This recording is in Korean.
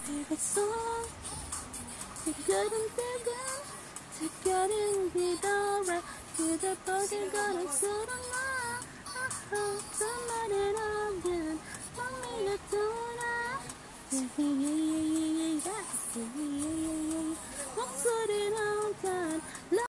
알겠어. 뜨끈뜨끈 특별한 기도라 그저 뻗은 거는 쓰러나 somebody again want me to do that yeah yeah yeah yeah yeah yeah